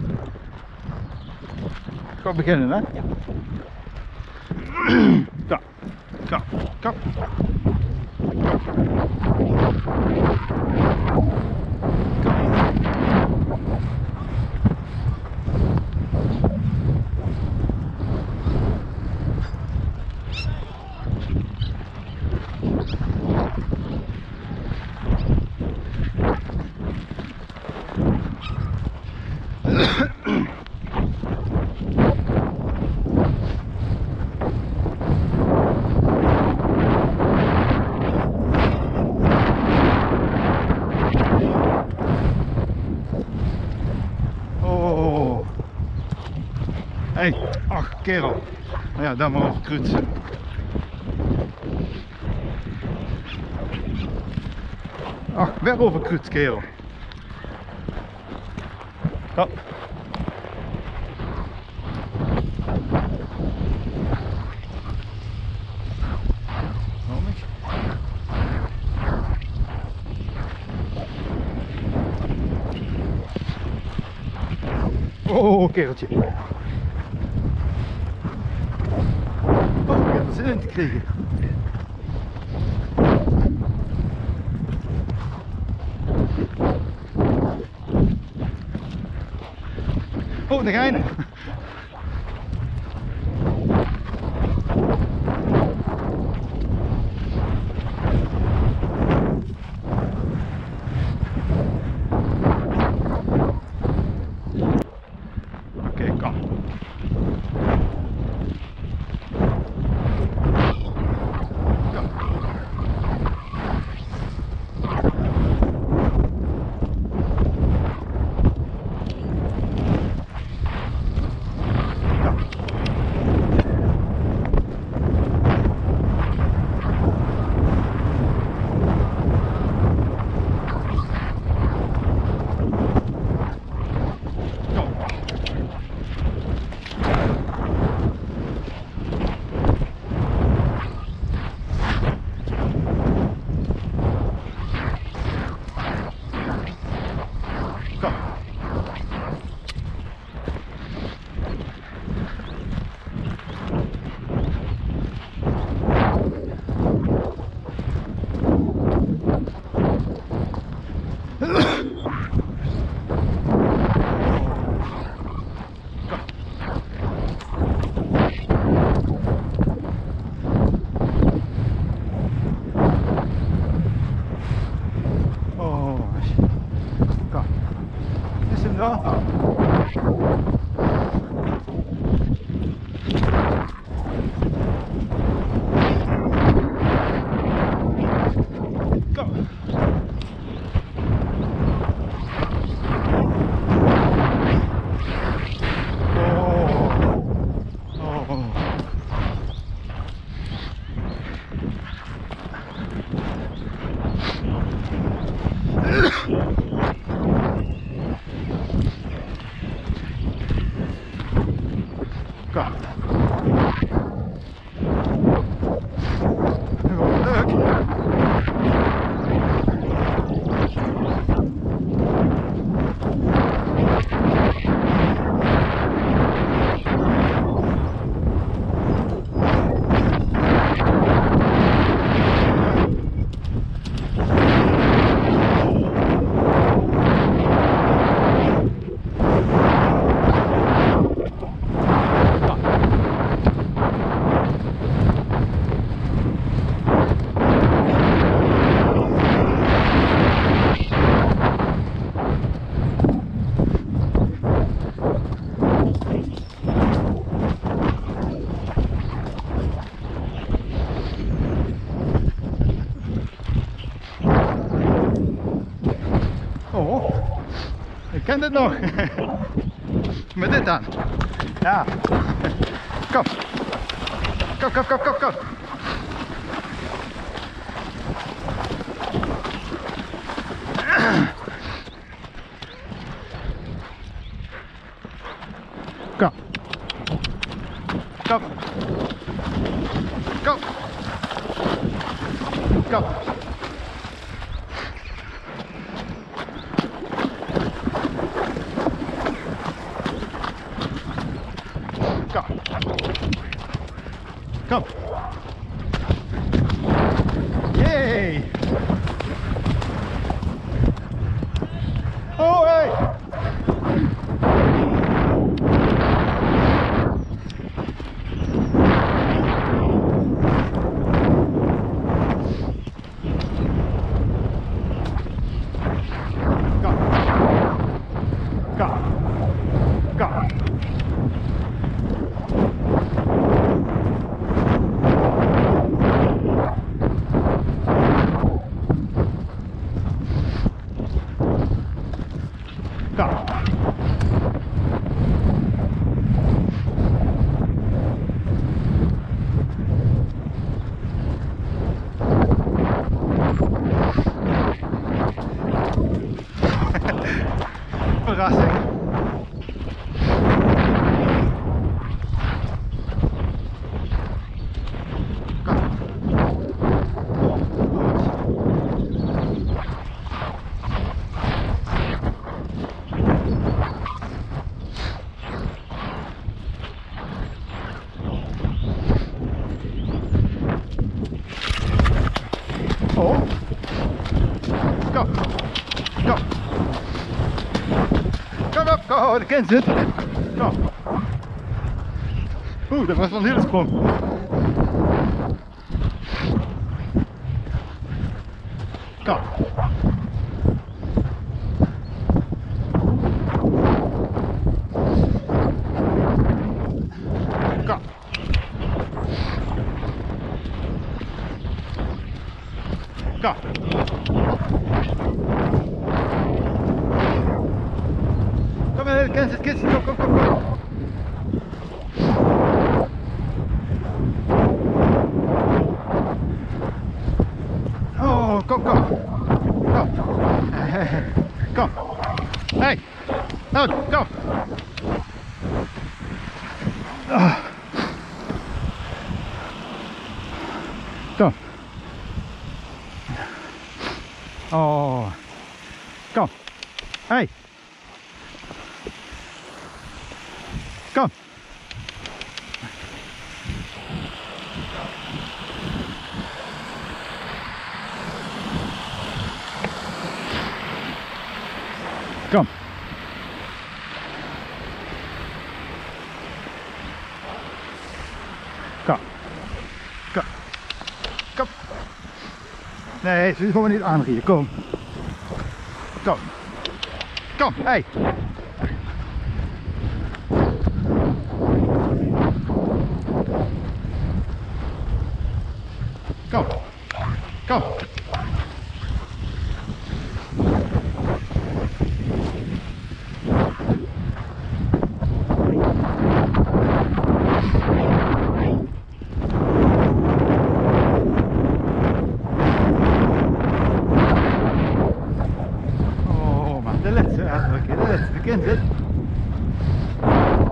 Ik ga beginnen, hè? Ja. Kom, kom, kom. Hé, ach kerel. Nou ja, dan maar over kruid. Ach, weer over kruid, kerel. Kom. Oh, kereltje. Oh, ik heb er zin in te krijgen. Oh, daar ga je. Oké, kom. Ik ken dit nog. Met dit aan. Ja. Kom. Kom, kom, kom, kom, kom. Kom. Kom. Kom. Kom. Kom. Yay. Oh, hey. Kom. Kom. Kom. Verrassing. Kom. Oh. Kom. Kom. Kom op, kom, de kind zit. Kom. Oeh, dat was wel een hele sprong. Kom. Kom. Kom. Kom maar, kind zit, kom, kom, kom, kom. Oh, kom, kom. Kom. Kom. Hey. Nou, kom. Oh. Kom. Oh. Kom. Hey. Kom. Kom. Kom. Kom. Kom. Nee, ze gewoon niet aanrieden. Kom. Kom. Kom. Hey. Kom. Kom. Oh, maar de laatste, de kind zit.